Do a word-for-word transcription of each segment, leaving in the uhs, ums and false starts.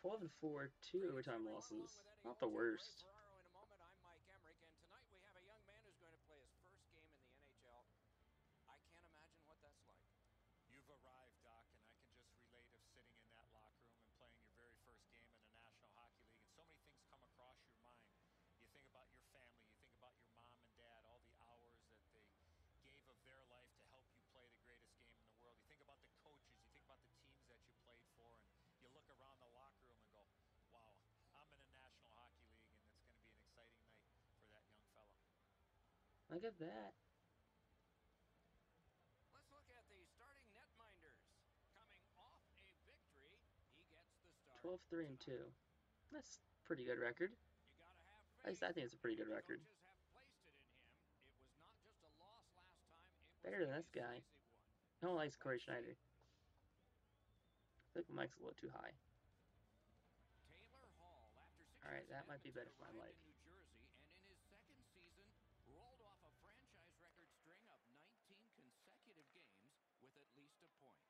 twelve and four, two overtime losses. Not the worst. In a moment, I'm Mike Emmerich, and tonight we have a young man who's going to play his first game in the N H L. I can't imagine what that's like. You've arrived, Doc, and I can just relate of sitting in that locker room and playing your very first game in the National Hockey League, and so many things come across your mind. You think about your family, you think about your mom and dad, all the hours that they gave of their life to help you play the greatest game in the world. You think about the coaches, you think about the teams that you played for, and you look around the locker room and go, wow, I'm in a National Hockey League, and it's going to be an exciting night for that young fella. Look at that. Let's look at the starting netminders. Coming off a victory, he gets the start. twelve three and two. That's a pretty good record. You gotta have faith. At least I think it's a pretty good record. Coaches have placed it in him. It was not just a loss last time, it was Better than this guy. No one likes Corey Schneider. I think my mic's a little too high. Alright, that might be better for my mic. New Jersey, and in his second season, rolled off a franchise record string of nineteen consecutive games with at least a point.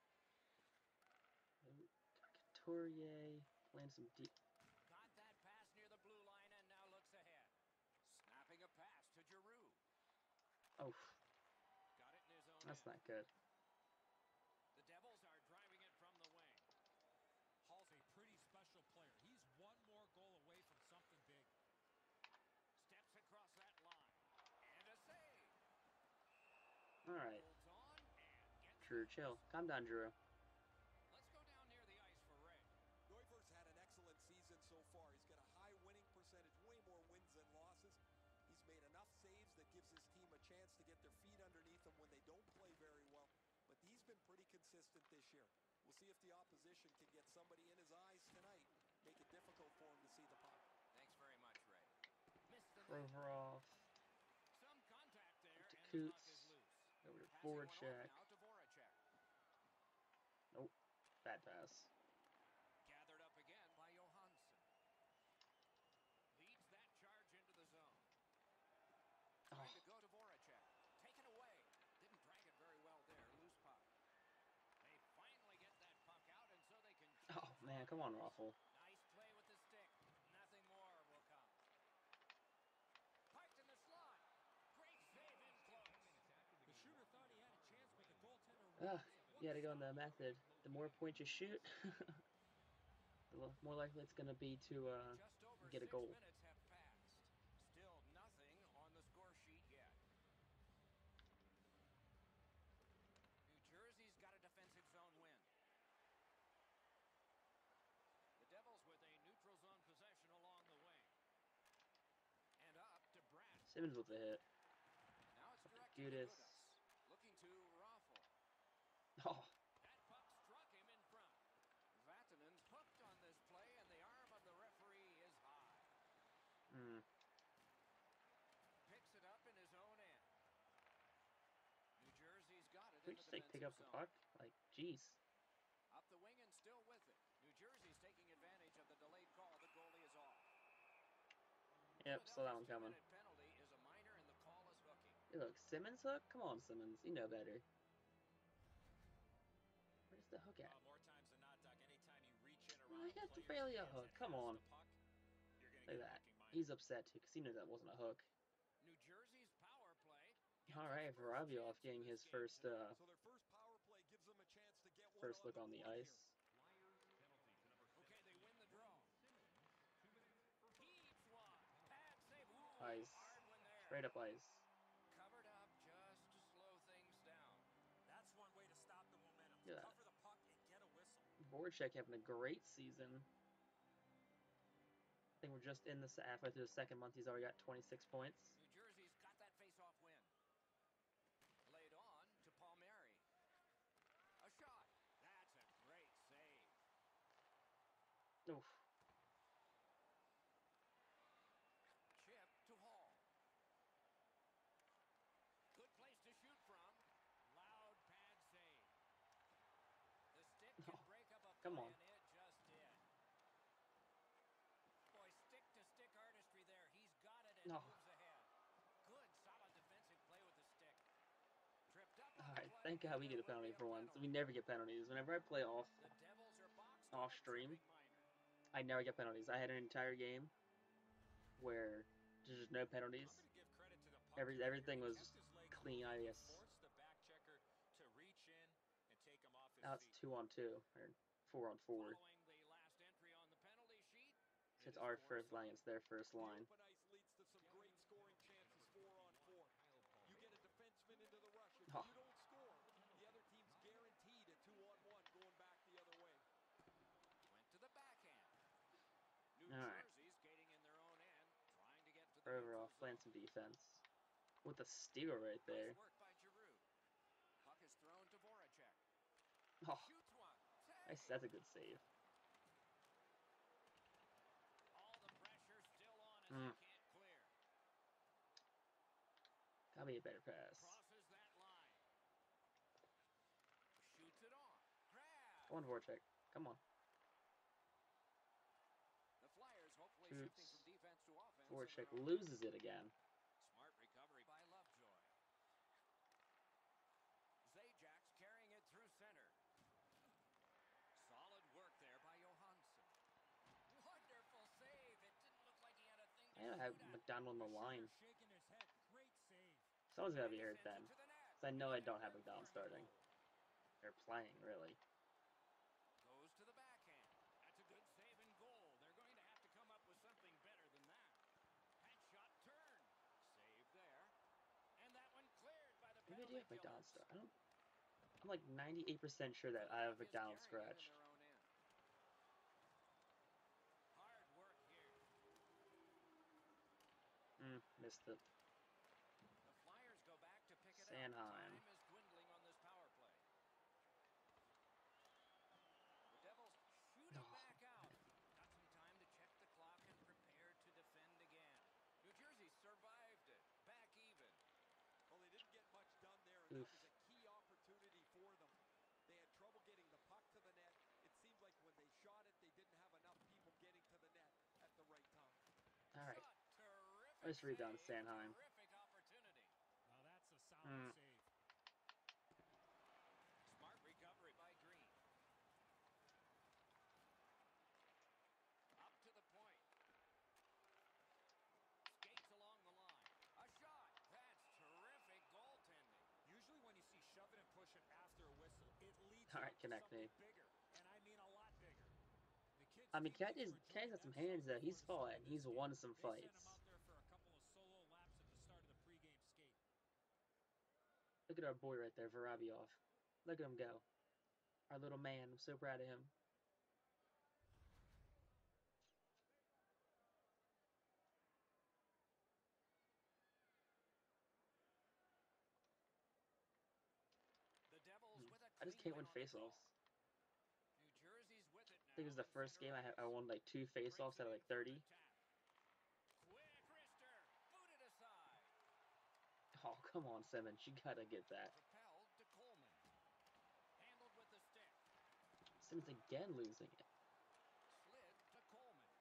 Couturier playing some deep. Got that pass near the blue line and now looks ahead. Snapping a pass to Giroux. Oh, Got it in his own that's end. not good. The Devils are driving it from the wing. Hall's a pretty special player. He's one more goal away from something big. Steps across that line. And a save. Alright. Holds on and gets Drew, chill. Calm down, Drew. Let's go down near the ice for Ray. Neuver's had an excellent season so far. He's got a high winning percentage, way more wins than losses. He's made enough saves that gives his team a chance to get their feet underneath them when they don't play very well. But he's been pretty consistent this year. We'll see if the opposition can get somebody in his eyes tonight, make it difficult for him to see the puck. Thanks very much, Ray. Missed the Provorov. Some contact there, To and the puck Coots. is loose. Over to Passing one off Voracek. now to Voracek. Nope. Bad pass. Gathered up again by Johansson. Leads that charge into the zone. Trying Oh. to go to Voracek. Taken away. Didn't drag it very well there. Loose puck. They finally get that puck out, and so they can... Oh, man. Come on, Raffle. Nice play with the stick. Nothing more will come. Piked in the slot. Great save in close. The shooter thought he had a chance, but the goaltender... Ah, you gotta go in the method. The more points you shoot, the more likely it's gonna be to uh, Just over get a six goal. minutes have passed. Still nothing on the score sheet yet. New Jersey's got a defensive zone win. The Devils with a neutral zone possession along the wing. And up to Brad. Simmons with the hit. Now it's directed Do to this. Gudas. Looking to Raffle. Oh, That puck struck him in front. Vatanen's hooked on this play, and the arm of the referee is high. mm. Picks it up in his own end. New Jersey's got it We in the just like pick defensive up the zone. puck. Like, jeez. Up the wing and still with it. New Jersey's taking advantage of the delayed call. The goalie is off. Yep, saw that one coming. Philadelphia's two-minute penalty is a minor, and the call is hooking. Hey, look, Simmons hook. Come on, Simmons. You know better. Where's the hook at? Uh, more times than not, Doc, anytime you reach in Well, around I got players' barely a hands hook. and Come has on. the puck, you're gonna Look get at a that. hooking minor. He's upset too because he knew that wasn't a hook. New Jersey's power play. All right, Vorobyev getting his first uh, So their first power play gives them a chance to get one first on look the on the board here. ice. Okay, they win the draw. Heaves one. Pad save. Ooh, Ice. hard one there. Straight up ice. Covered up just to slow things down. That's one way to stop the momentum. Yeah. Cover the puck and get a whistle. Voracek having a great season. I think we're just in the se- halfway through the second month. He's already got twenty-six points. New Jersey's got that face-off win. Laid on to Palmieri. A shot. That's a great save. Oof. Chip to Hall. Good place to shoot from. Loud pad save. The stick can Oh, break up a come play, on. and it just did. Boy, stick-to-stick artistry there. He's got it and No. moves ahead. Good, solid defensive play with the stick. Tripped up on All the right, play, thank God and we there get a will penalty be for once. penalty. We never get penalties. Whenever I play off The Devils are boxed off out, stream, tripping minor. I never get penalties. I had an entire game where there's just no penalties. I'm going to give credit to the puck Every carrier. everything He was kept his legs clean. moving. I He guess forced the back checker to reach in and take him off his now it's feet. two on two or four on four. Following the last entry on the penalty sheet, So it's our first line. It's their first line. The open ice leads to some great scoring chances four on four. You get a defenseman into the rush. If Oh. you don't score, the other team's guaranteed a two on one going back the other way. went to the backhand. New All right. Jersey skating in their own end, trying to get to the Overall, neutral playing zone. some defense with a steal right there. Nice work by Giroux. Puck is thrown to Voracek. Oh, Shoots one. nice. Save. That's a good save. All the pressure still on as Mm. he can't clear. Gotta be a better pass. Crosses that line. Shoots it on. Grab. Come on, Voracek. Come on. The Flyers hopefully Shoots. shifting from defense to offense. Voracek in their own loses it again. Smart recovery by Lovejoy. Zajac carrying it through center. Solid work there by Johansson. Wonderful save. It didn't look like he had a thing to I gotta have shoot at. McDonald on the line. Shaking his head. Great save. Someone's gotta And be he hurt sends then. it to the net. Because I know I Good don't have work McDonald for starting. him. They're playing, really. Goes to the backhand. That's a good save and goal. They're going to have to come up with something better than that. Headshot turn. Save there. And that one cleared by the Maybe I do penalty have McDonald killers. start. I don't. I'm like ninety-eight percent sure that I have Philadelphia's McDonald carrying it in scratched. their own end. Hard work here. Mm, missed it. The Flyers go back to pick it up. Sanheim. Time is dwindling on this power play. The Devils shoot it Oh. back out. Got some time to check the clock and prepare to defend again. New Jersey survived it. Back even. Well, they didn't get much done there, and Oof. that was a key opportunity for them. They had trouble getting the puck to the net. It seemed like when they shot it, they didn't have enough people getting to the net at the right time. All right. Shot. Terrific Nice rebound, save. Sanheim. Terrific opportunity. Now that's a solid Mm. save. Smart recovery by Green. Up to the point. Skates along the line. A shot. That's terrific goaltending. Usually when you see shove it and push it after a whistle, it leads All you right, to connect something me. bigger. And I mean a lot bigger. The kid's I mean, Cat teammates is were Cat's enjoying got some themselves hands though. He's before the start fought. of He's this won game. some They sent him fights. out there for a couple of solo laps at the start of the pregame skate. Look at our boy right there, Vorobyev. Look at him go. Our little man. I'm so proud of him. The Devils with a I just clean can't win on the call. faceoffs. New Jersey's with it now. I think it was the in first center game I had. I ice. won like two Brings faceoffs it out of in like for an thirty. attack. Quick wrister. Booted aside. Oh, come on, Simmons. You gotta get that. Propelled to Coleman. Handled with the stick. Simmons again losing it. Slid to Coleman.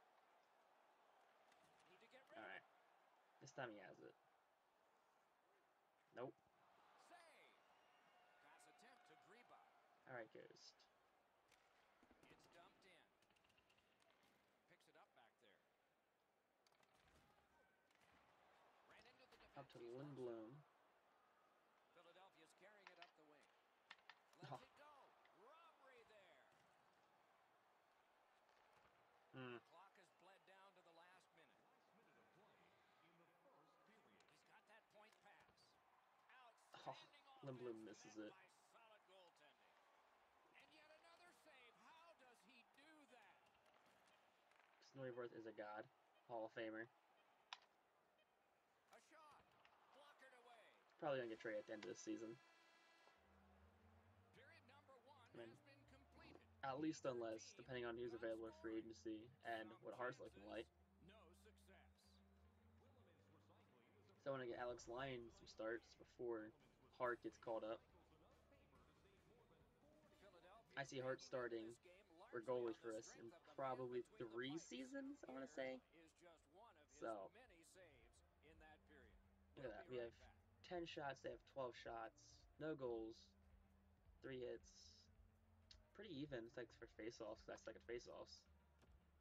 Need to get rid All of right. it. This time he has it. Nope. Save. Pass attempt to Greba. All right, Ghost. It's dumped in. Picks it up back there. Ran into the defense. Up to He's lost it. Lindblom. Philadelphia's carrying it up the wing. Lets Oh. it go. Robbery there. Hmm. Clock has bled down to the last minute. He's got that point pass. Oh, Outstanding Lindblom offense misses met it. by solid goaltending. And yet another save. How does he do that? Snorriworth is a god. Hall of Famer. A shot. Blockered away. Probably gonna get traded at the end of this season. Period number one I mean, has been completed. At least Neither unless, team depending on who's got available in free scoring. agency and Some what Hart's looking chances, like. no success. So I want to get Alex Lyon some starts before Hart gets called up. I see Hart starting for goalie for us in probably three seasons, I want to say. So, look at that. We have ten shots, they have twelve shots, no goals, three hits. Pretty even, it's like for face-offs, that's like at face-offs.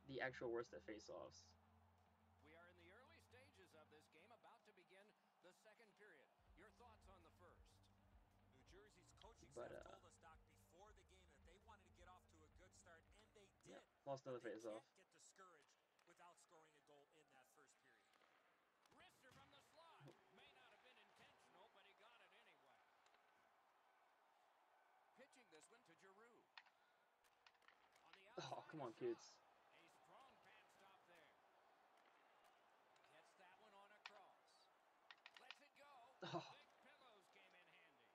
the actual worst at face-offs. We are in the early stages of this game, about to begin the second period. Your thoughts on the first? New Jersey's coaching But, staff uh, told us, Doc, before the game that they wanted to get off to a good start, and they yeah, did. lost another But they face-off. can't get discouraged without scoring a goal in that first period. Wrister from the slot. May not have been intentional, but he got it anyway. Pitching this one to Giroux. On the outside, Oh, come on, a kids. shot. A strong pad stop there. Gets that one on across. Lets it go. Oh. Big pillows came in handy.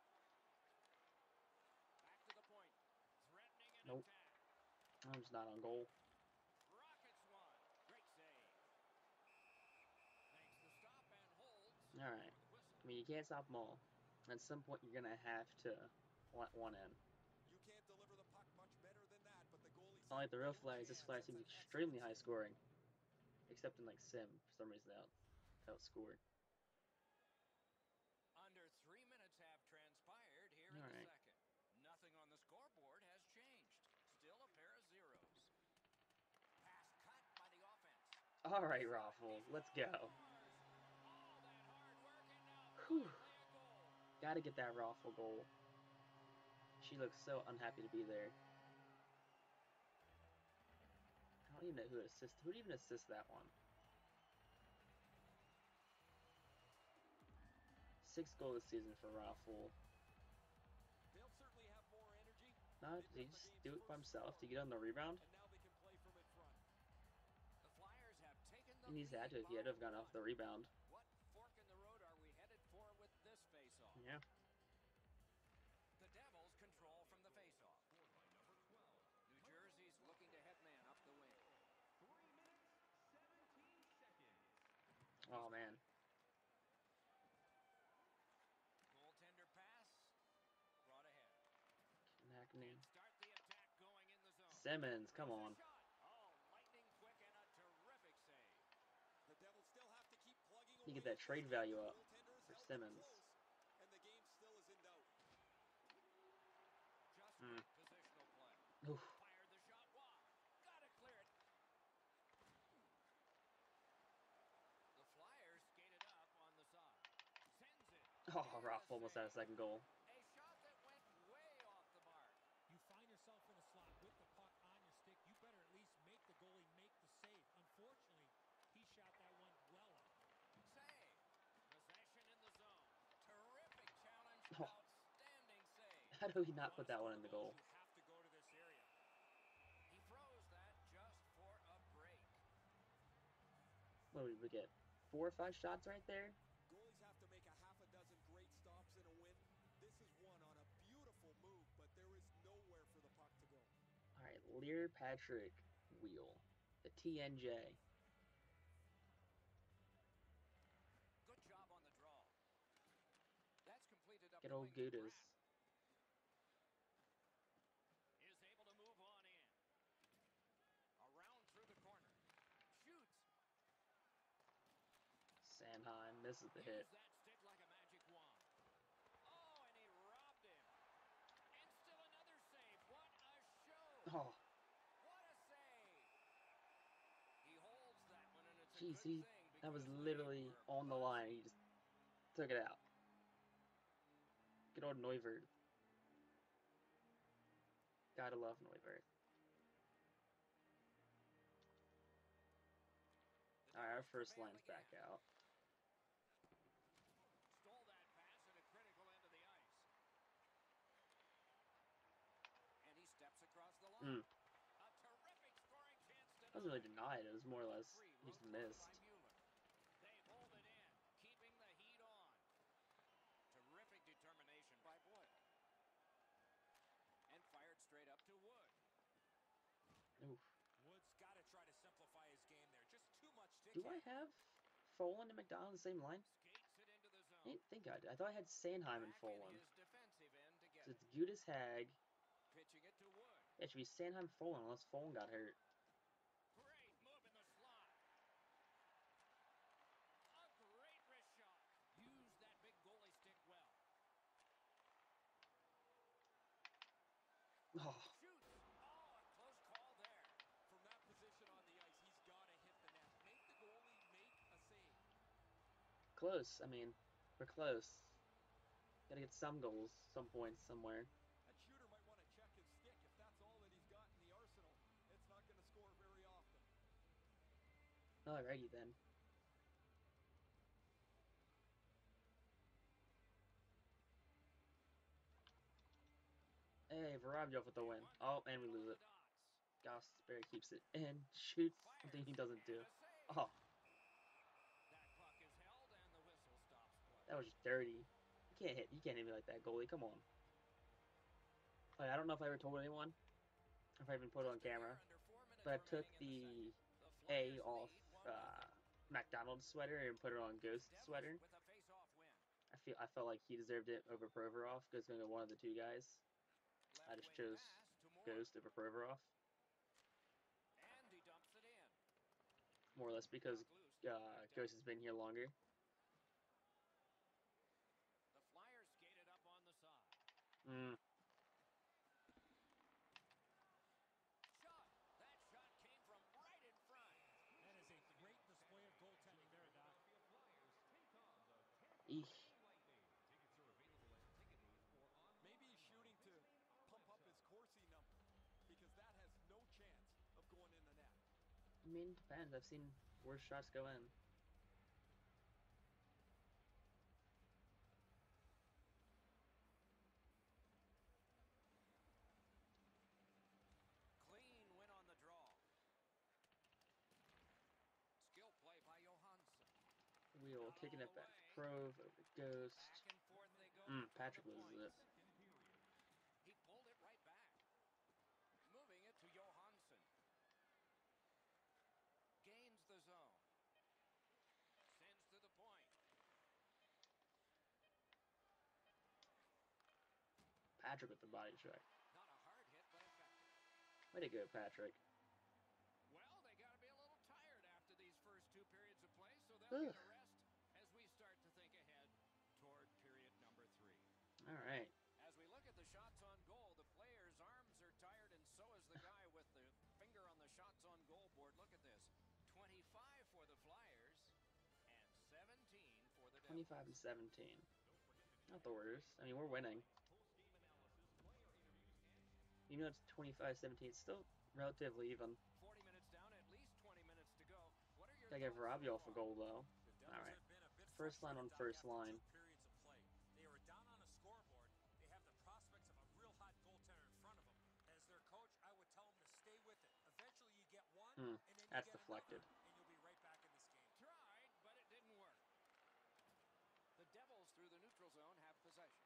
Back to the point. Threatening an Nope. attack. I'm just not on goal. Rockets one. Great save. Makes the stop and holds. All right. For the whistle. I mean, you can't stop them all. At some point, you're gonna have to let one in. You can't deliver the puck much better than that, but the goalie's Unlike the real no flags, this chance. flag That's seems an extremely excellent high save. scoring. Except in, like, Sim. For some reason, they out, outscored. Under three minutes have transpired here in All the right. second. Nothing on the scoreboard has changed. Still a pair of zeros. Pass cut by the offense. All right, Raffles. Let's go. Scores! All that hard work and now Whew. finally a goal. Gotta get that Raffle goal. She looks so unhappy to be there. I don't even know who assist. Who'd even assist that one? Sixth goal this season for Raffle. They'll certainly have more energy. No, They've did he got the just game's do it by first himself score, to get on the rebound? and now they can play from in front. The Flyers have taken the He needs to lead have to if he had to have by gone off the one. rebound. What fork in the road are we headed for with this faceoff? Yeah. The Devils control from the faceoff. New Jersey's looking to head man up the wing. Oh man. Goaltender pass. Brought ahead. Hackney. And start the attack going in the zone. Simmons, come Here's a on. shot. Oh, lightning quick and a terrific save. The Devils still have to keep plugging You away get that at trade this game. value The up goaltender has for held them Simmons. close, and the game still is in doubt. Just Mm. great positional play. Oof. Fired the shot wide. Gotta clear it. The Flyers skated up on the side. Sends it. Oh, And a Raffle almost had a save. second goal. A shot that went way off the mark. You find yourself in a slot with the puck on your stick, you better at least make the goalie make the save. Unfortunately, he shot that one well up. Save. Possession in the zone. Terrific challenge. Oh. Outstanding save. How do we You not wanna put that score one in the goals, goal? You have to go to this area. He froze that just for a break. What did we get? Four or five shots right there? Goalies have to make a half a dozen great stops in a win. This is one on a beautiful move, but there is nowhere for the puck to go. All right, Lear Patrick Wheel. The T N J. Good job on the draw. That's completed up Get the old wing to Gudis. Pratt. Is able to move on in. Around through the corner. Shoots. Sanheim misses the Use hit. that stick like a magic wand. Oh, and he robbed him. And still another save. What a show. Oh, What a save. He holds that one, and it's a jeez, good he, thing that was because we literally were on the line. buzzing. He just took it out. Good old Neuvert. Gotta love Neuvert. The All right, our Devils first prevail line's again. back out. Stole that pass at a critical end of the ice. And he steps across the line. Mm. A terrific scoring chance It wasn't really denied. denied. It was more or The less three he just rode close missed. by Mueller. They hold it in, keeping the heat on. Terrific determination by Boyle. And fired straight up to Wood. Oof. Wood's got to try to simplify his game there. Just too much stick Do I have Folan and McDonald in the same line? Skates it into the I zone. didn't think I did. I thought I had Sanheim and Back Folan. in his defensive end to get So it. it's Gudis Hag. Pitching it to Wood. It should be Sanheim Folan unless Folan got hurt. Great move in the slot. A great wrist shot. Use that big goalie stick well. Oh, Shoots. Oh, a close call there. From that position on the close. I mean, we're close. Gotta get some goals, some points somewhere. That shooter might want to check his stick. If that's all that he's got in the arsenal, it's not going to score very often. Alrighty then. Hey, Vorobyev with the win. Oh, and we lose it. Gosberry keeps it and shoots something he doesn't do. Oh, that was just dirty. You can't hit. You can't hit me like that, goalie. Come on. Like, I don't know if I ever told anyone, if I even put it on camera, but I took the A off uh, McDonald's sweater and put it on Ghost sweater. I feel I felt like he deserved it over Provorov because it's one of the two guys. I just chose Ghost over Provorov. More or less because uh, Ghost has been here longer. The Flyers skated up on the side. Mm. Shot. That shot came from right in front. That is a great display of goaltending there, Doc. Eesh. Maybe he's shooting to pump up his Corsi number because that has no chance of going in the net. I mean, depends. I've seen worse shots go in. Clean win on the draw. Skill play by Johansson. Wheel kicking it back. Prove over Ghost. Back and forth they go. Mm, Patrick loses it. He pulled it right back. Moving it to Johansson. Gains the zone. Sends to the point. Patrick with the body check. Not a hard hit, but effective. Way to go, Patrick. Well, they got to be a little tired after these first two periods of play, so they'll Ugh. get a rest as we start to think ahead toward period number three. All right. As we look at the shots on goal, the player's arms are tired, and so is the guy with the finger on the shots on goal board. Look at this. twenty-five for the Flyers and seventeen for the Devils. twenty-five and seventeen. Not the worst. I mean, we're winning. Even though it's twenty-five seventeen, it's still relatively even. forty minutes down, at least twenty minutes to go. What are your Gotta get thoughts Vorobyev so a far? goal, though. The Devils All right. have been a bit First line on frustrated, first Doc, after line. two periods of play. They were down on a scoreboard. They have the prospects of a real hot goaltender in front of them. As their coach, I would tell them to stay with it. Eventually, you get one, Hmm, and then you that's get deflected. another, and you'll be right back in this game. Tried, but it didn't work. The Devils through the neutral zone have possession.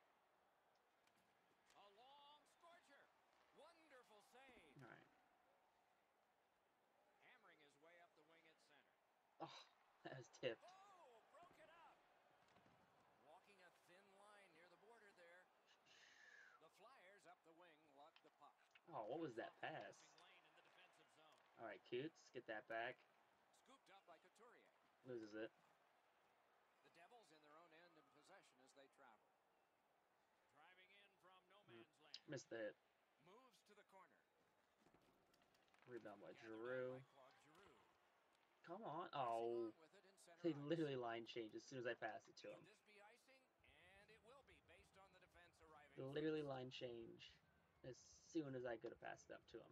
A long scorcher. Wonderful save. All right. Hammering his way up the wing at center. Oh, that was tipped. Oh, broke it up. Walking a thin line near the border there. The Flyers up the wing lock the puck. Oh, what was that pass? Lane in the defensive zone. All right, Coots, get that back. Scooped up by Couturier. Loses it. The Devils in their own end in possession as they travel. Driving in from no man's land. Missed the hit. Moves to the corner. Rebound by Gathered Giroux. by Claude Giroux. Come on. Pressing Oh, on with it in center they ice. literally line changed as soon as I passed it to Could him. this be icing? And it will be based on the defense arriving. They literally first. line change as soon as I could have passed it up to him.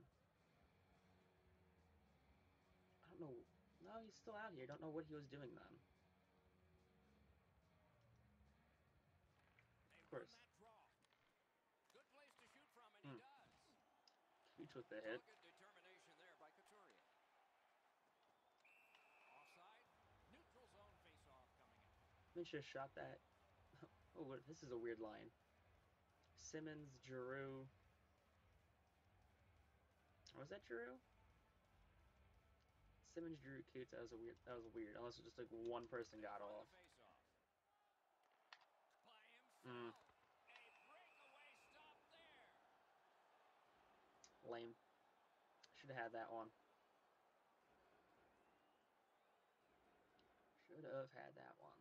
I don't know. No, he's still out here. Don't know what he was doing then. They Of course. won that draw. Good place to shoot from, and Hmm. he does. Coots with the hit. Dogged determination there by Couturier. Offside. Neutral zone face-off coming up. They should have shot that. Oh, what, this is a weird line. Simmons, Giroux. Was that Giroux? Simmons, Giroux, Coots. That was a weird. That was weird. Unless it just like one person got Won off. the face-off. By himself. Mm. A breakaway stop there. Lame. Should have had that one. Should have had that one.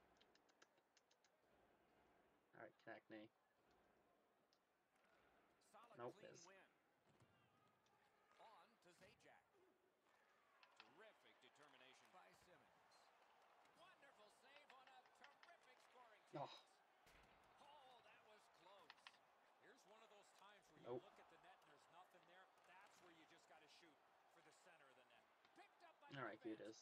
All right, Cagney. Solid Nope, clean miss. win. On to Zajac. Terrific determination by Simmons. Wonderful save on a Gudis.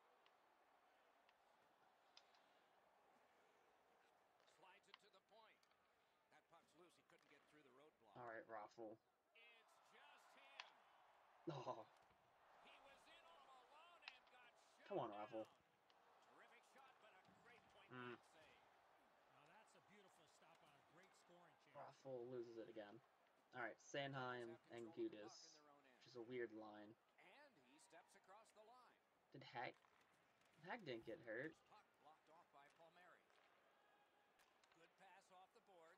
Slides it to the point. That puck's loose. He couldn't get through the roadblock. All right, Raffle. It's just him. Oh, He was in all alone and got shut come on, down. Raffle. Terrific shot, but a great point Mm. blank save. Now that's a beautiful stop on a great scoring chance. Raffle loses it again. All right, Sanheim and Gudis, which is a weird line. And he steps across the line. Did Hag? Hag didn't get hurt. Puck blocked off by Palmieri. Good pass off the boards.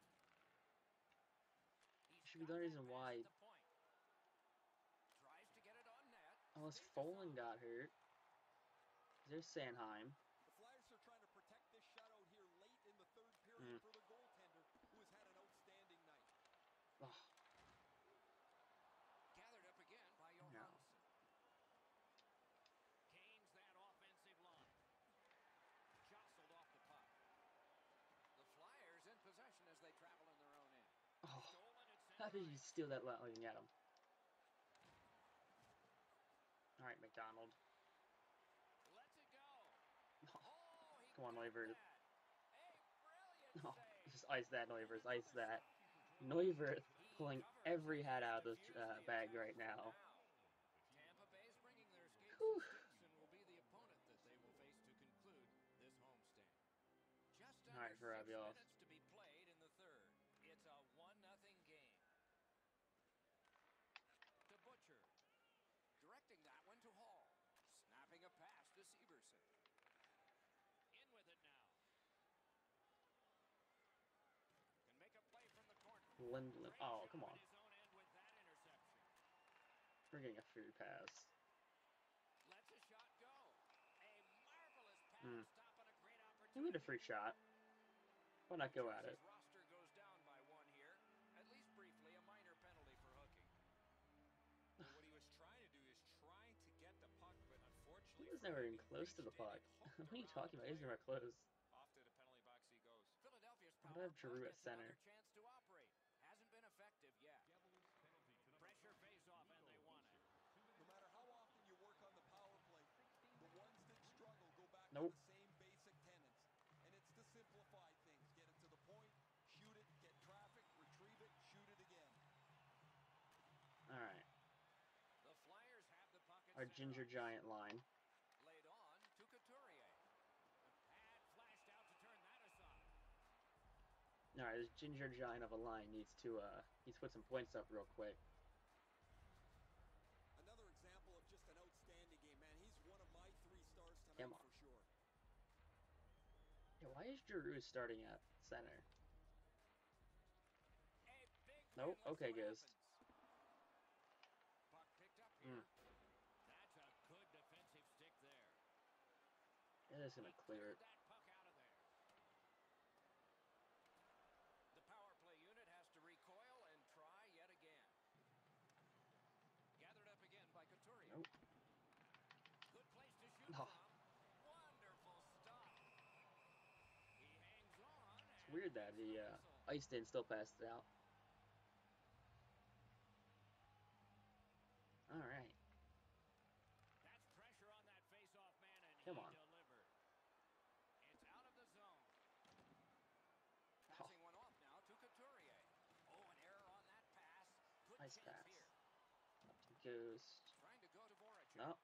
He's Should be got the that reason pass why. at the point. Tries to get it on net. Unless Stayed Folan aside. got hurt. There's Sanheim. The Flyers are trying to protect this shutout here late in the third period Mm. for the goaltender, who has had an outstanding night. Oh, Gathered up again by no. Johansson. Gains that offensive line. Jostled off the puck. The Flyers in possession as they travel in their own end. Oh, Stolen at how center did you ice. steal that without looking at him? All right, McDonald. Lets it go. Oh, Oh, he come on, got Neuvert. that. A brilliant Oh, save. just ice that, Neuvert. Ice that. Neuvert pulling every hat out of this uh, bag right now. Tampa Bay's bringing their skates Whew. and sticks and will be the opponent that they will face to conclude this homestand. Just All right, under six Vorobyev. minutes to be played in the third. It's a one nothing game. To Butcher. Directing that one to Hall. Snapping a pass to Severson. In with it now. Can make a play from the corner. Lindblom. Great Oh, job come on. at his own end with that interception. We're getting a free pass. Lets a shot go. A marvelous pass Mm. stop on a great opportunity. You need a free shot. Why not go at it? His roster goes down by one here. At least briefly, a minor penalty for hooking. Well, what he was trying to do is trying to get the puck, but unfortunately, He was for never him, even he close to the reached in puck. and hooked What are you around talking the about? He's never player. close. Off to the penalty box he goes. Philadelphia's Why power do I have Giroux play at gets center? another chance to operate. Hasn't been effective yet. Pressure face-off, and they won it. No matter how often you work on the power play, the ones that struggle go back Nope. to the same basic tenets. And it's to simplify things. Get it to the point, shoot it, get traffic, retrieve it, shoot it again. All right. The Flyers have the puck at Our center Ginger ice. Giant line. Laid on to Couturier. The pad flashed out to turn that aside. All right, this Ginger Giant of a line needs to uh needs to put some points up real quick. Another example of just an outstanding game, man. He's one of my three stars tonight Come on. for sure. Yeah, why is Giroux starting at center? A big Nope. win. Let's Okay, see what guys. happens. Puck picked up Mm. here. That's a good defensive stick there. It is gonna He clear cleared it. that puck out of there. The power play unit has to recoil and try yet again. Gathered up again by Couturier. Nope. Good place to shoot Oh. from. Wonderful stop. He hangs on. It's weird that the he uh, iced it and still passed it out. All right. That's pressure on that face-off man, and Come he on. delivered. It's out of the zone. Oh, Passing one off now to Couturier. Oh, an error on that pass. Good nice chance pass. here. Up to Ghost. Trying to go to Voracek. No.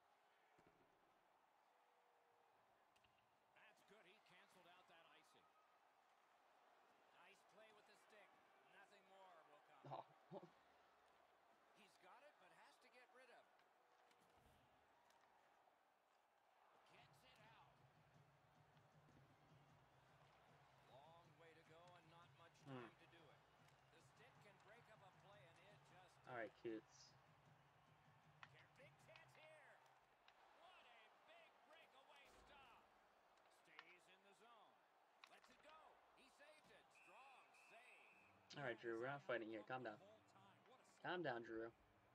That's good. He canceled out that icing. Nice play with the stick. Nothing more will come. Oh. He's got it, but has to get rid of it. Gets it out. Long way to go and not much Hmm. time to do it. The stick can break up a play, and it just All right, Coots. Care- Big chance here. What a big breakaway stop. Stays in the zone. Lets it go. He saved it. Strong save. All right, Drew. We're not fighting here. Calm down. Calm down, Drew.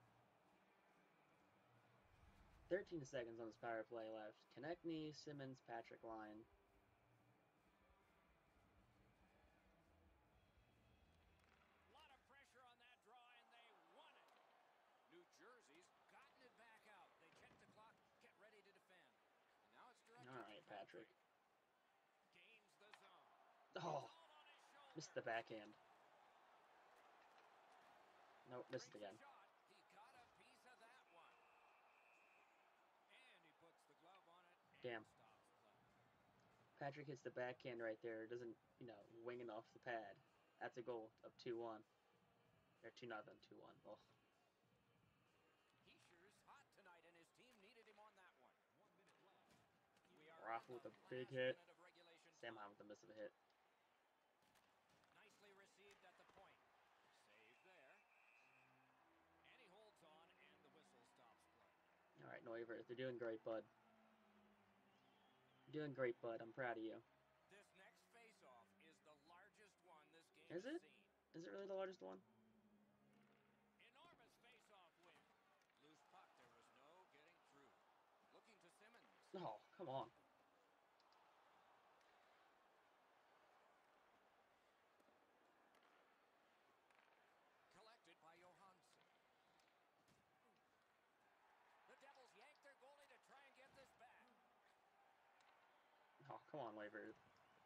thirteen seconds on this power play left. Konechny, Simmons, Patrick line. A lot of pressure on that draw, and they won it. New Jersey's gotten it back out. They check the clock, get Patrick. Gains the zone. Oh, All on his shoulder. missed the backhand. Nope, missed it Breaks again. a shot. He got a piece of that one. And he puts the glove on it and Damn. stops play. Patrick hits the backhand right there. Doesn't, you know, wing it off the pad. That's a goal of two one. Or two nothing, two one. Oh. He sure is hot tonight, and his team needed him on that one. One minute left. We are Rafa in with the a big last hit. minute of regulation Sam time. Hahn with the miss of a hit. Nicely received at the point. Save there. And he holds on, and the whistle stops play. All right, Neuwirth, they're doing great, bud. You're doing great, bud. I'm proud of you. This next face-off is the largest one this game Is has it? seen. Is it really the largest one? Enormous face-off win. Loose puck. There was no getting through. Looking to Simmons. Oh, come on. Collected by Johansson. The Devils yank their goalie to try and get this back. Oh, come on, Neuwirth.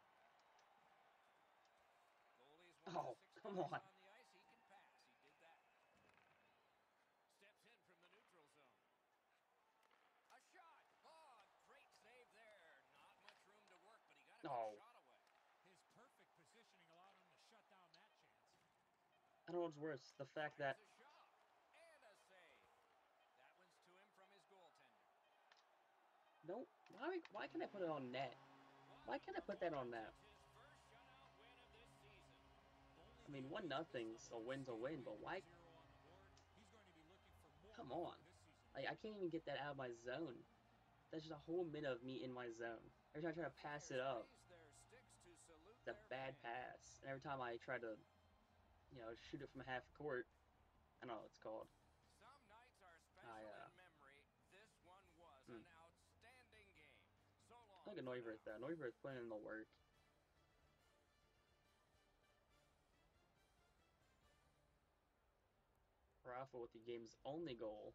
Goalie's one Oh, of the six come guys on. on the ice. He can pass. He did that. Steps in from the neutral zone. A shot. Oh, great save there. Not much room to work, but he got a Oh. good shot away. His perfect positioning allowed him to shut down that chance. I don't know what's worse. The fact that... Fires a shot. And a save. That one's to him from his goaltender. No, why, why can't I put it on net? Why can't I put that on net? It's his first shutout win of this season. I mean, one nothing's a win's a win, but why? Come on. Like, I can't even get that out of my zone. That's just a whole minute of me in my zone. Every time I try to pass it up, Raise their sticks to salute it's a their bad fans. pass. And every time I try to, you know, shoot it from half court, I don't know what it's called. Some nights are special I, uh, in memory. This one was hmm. an outstanding game. So long. Look at for Neuwirth now. though. Neuwirth putting in the work. Rafa with the game's only goal.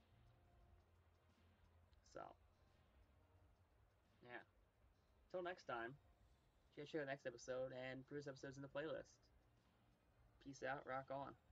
So, yeah. Till next time, check out the next episode and previous episodes in the playlist. Peace out, rock on.